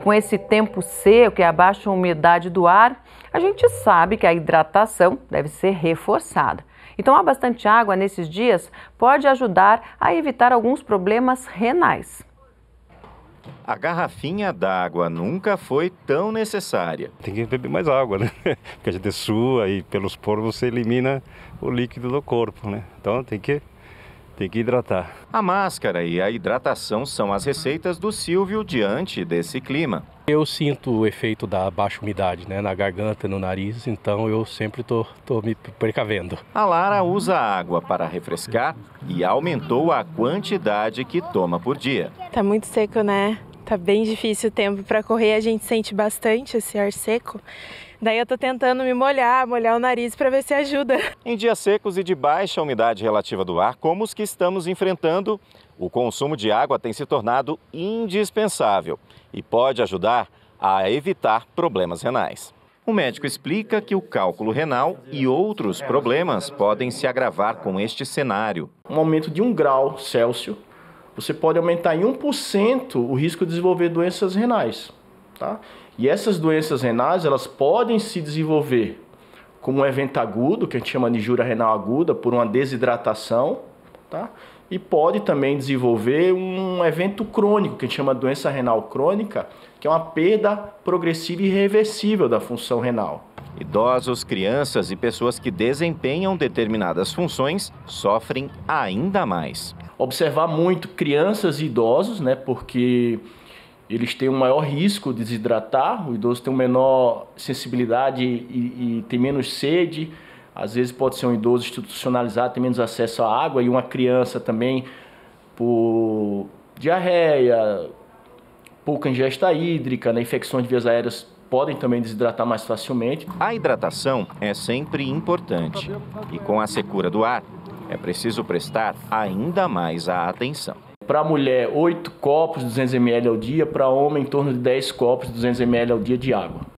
Com esse tempo seco e a baixa umidade do ar, a gente sabe que a hidratação deve ser reforçada. E tomar bastante água nesses dias pode ajudar a evitar alguns problemas renais. A garrafinha d'água nunca foi tão necessária. Tem que beber mais água, né? Porque a gente sua e pelos poros você elimina o líquido do corpo, né? Então tem que hidratar. A máscara e a hidratação são as receitas do Silvio diante desse clima. Eu sinto o efeito da baixa umidade, né, na garganta, no nariz, então eu sempre tô me precavendo. A Lara usa a água para refrescar e aumentou a quantidade que toma por dia. Tá muito seco, né? Tá bem difícil o tempo para correr, a gente sente bastante esse ar seco. Daí eu tô tentando me molhar o nariz para ver se ajuda. Em dias secos e de baixa umidade relativa do ar, como os que estamos enfrentando, o consumo de água tem se tornado indispensável e pode ajudar a evitar problemas renais. O médico explica que o cálculo renal e outros problemas podem se agravar com este cenário. Um aumento de 1 grau Celsius, você pode aumentar em 1% o risco de desenvolver doenças renais, tá? E essas doenças renais, elas podem se desenvolver como um evento agudo, que a gente chama de injúria renal aguda, por uma desidratação, tá? E pode também desenvolver um evento crônico, que a gente chama de doença renal crônica, que é uma perda progressiva e irreversível da função renal. Idosos, crianças e pessoas que desempenham determinadas funções sofrem ainda mais. Observar muito crianças e idosos, né, porque eles têm um maior risco de desidratar, o idoso tem uma menor sensibilidade e tem menos sede. Às vezes pode ser um idoso institucionalizado, tem menos acesso à água, e uma criança também por diarreia, pouca ingesta hídrica, né, infecções de vias aéreas podem também desidratar mais facilmente. A hidratação é sempre importante e com a secura do ar é preciso prestar ainda mais a atenção. Para a mulher, 8 copos de 200 ml ao dia, para homem, em torno de 10 copos de 200 ml ao dia de água.